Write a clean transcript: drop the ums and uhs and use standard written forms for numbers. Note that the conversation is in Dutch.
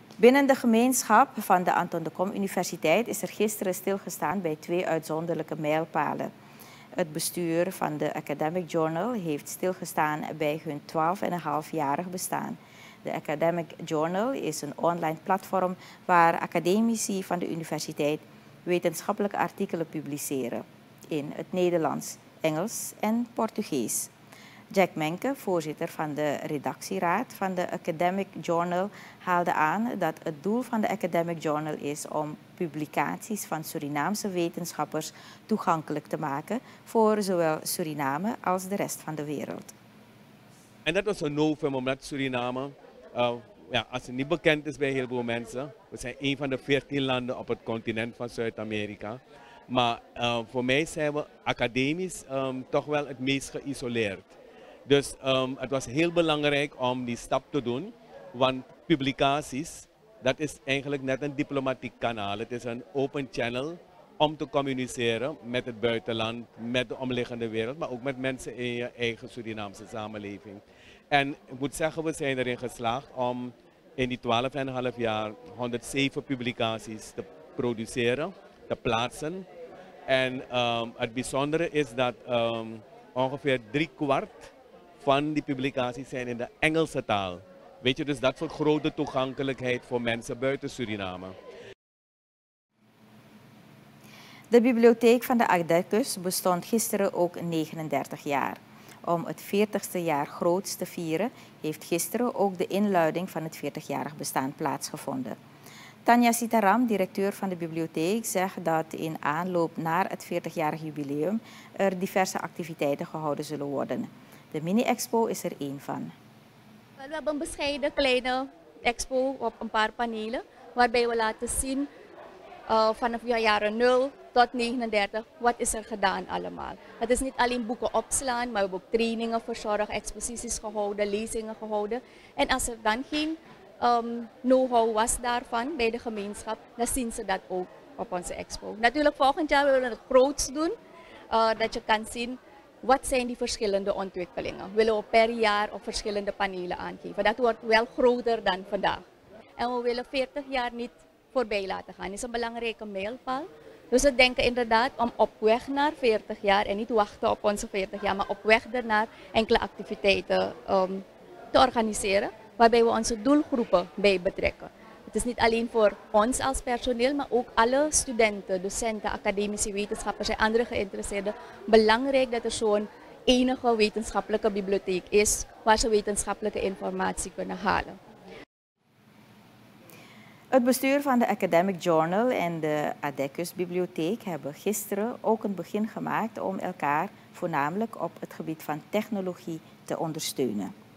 Binnen de gemeenschap van de Anton de Kom Universiteit is er gisteren stilgestaan bij 2 uitzonderlijke mijlpalen. Het bestuur van de Academic Journal heeft stilgestaan bij hun 12,5-jarig bestaan. De Academic Journal is een online platform waar academici van de universiteit wetenschappelijke artikelen publiceren in het Nederlands, Engels en Portugees. Jack Menke, voorzitter van de redactieraad van de Academic Journal, haalde aan dat het doel van de Academic Journal is om publicaties van Surinaamse wetenschappers toegankelijk te maken voor zowel Suriname als de rest van de wereld. En dat was een novum omdat Suriname, als het niet bekend is bij heel veel mensen, we zijn een van de 14 landen op het continent van Zuid-Amerika. Maar voor mij zijn we academisch toch wel het meest geïsoleerd. Dus het was heel belangrijk om die stap te doen, want publicaties, dat is eigenlijk net een diplomatiek kanaal. Het is een open channel om te communiceren met het buitenland, met de omliggende wereld, maar ook met mensen in je eigen Surinaamse samenleving. En ik moet zeggen, we zijn erin geslaagd om in die 12,5 jaar 107 publicaties te produceren, te plaatsen. En het bijzondere is dat ongeveer 3/4 van die publicaties zijn in de Engelse taal. Weet je, dus dat vergroot de toegankelijkheid voor mensen buiten Suriname. De bibliotheek van de Adecus bestond gisteren ook 39 jaar. Om het 40ste jaar groots te vieren, heeft gisteren ook de inluiding van het 40-jarig bestaan plaatsgevonden. Tanja Sitaram, directeur van de bibliotheek, zegt dat in aanloop naar het 40-jarig jubileum er diverse activiteiten gehouden zullen worden. De mini-expo is er één van. We hebben een bescheiden kleine expo op een paar panelen, waarbij we laten zien vanaf de jaren 0 tot 39, wat is er gedaan allemaal. Het is niet alleen boeken opslaan, maar we hebben ook trainingen verzorgd, exposities gehouden, lezingen gehouden. En als er dan geen know-how was daarvan bij de gemeenschap, dan zien ze dat ook op onze expo. Natuurlijk volgend jaar willen we het groots doen, dat je kan zien wat zijn die verschillende ontwikkelingen. Willen we per jaar op verschillende panelen aangeven. Dat wordt wel groter dan vandaag. En we willen 40 jaar niet voorbij laten gaan. Dat is een belangrijke mijlpaal. Dus we denken inderdaad om op weg naar 40 jaar en niet wachten op onze 40 jaar, maar op weg ernaar enkele activiteiten te organiseren, waarbij we onze doelgroepen bij betrekken. Het is niet alleen voor ons als personeel, maar ook alle studenten, docenten, academici, wetenschappers en andere geïnteresseerden. Belangrijk dat er zo'n enige wetenschappelijke bibliotheek is waar ze wetenschappelijke informatie kunnen halen. Het bestuur van de Academic Journal en de Adecus Bibliotheek hebben gisteren ook een begin gemaakt om elkaar voornamelijk op het gebied van technologie te ondersteunen.